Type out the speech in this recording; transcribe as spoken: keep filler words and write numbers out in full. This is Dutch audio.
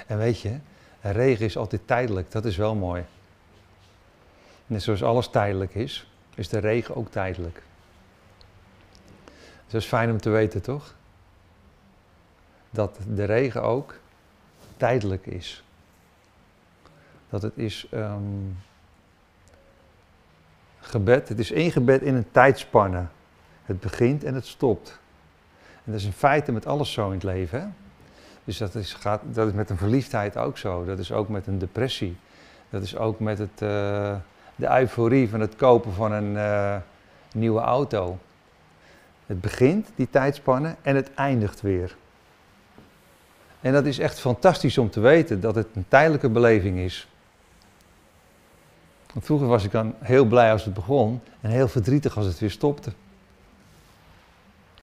En weet je, regen is altijd tijdelijk, dat is wel mooi. Net zoals alles tijdelijk is, is de regen ook tijdelijk. Dus dat is fijn om te weten, toch? Dat de regen ook tijdelijk is. Dat het is um, gebed, het is ingebed in een tijdspanne. Het begint en het stopt. En dat is in feite met alles zo in het leven, hè? Dus dat is, gaat, dat is met een verliefdheid ook zo. Dat is ook met een depressie. Dat is ook met het, uh, de euforie van het kopen van een uh, nieuwe auto. Het begint, die tijdspanne, en het eindigt weer. En dat is echt fantastisch om te weten dat het een tijdelijke beleving is. Want vroeger was ik dan heel blij als het begon en heel verdrietig als het weer stopte.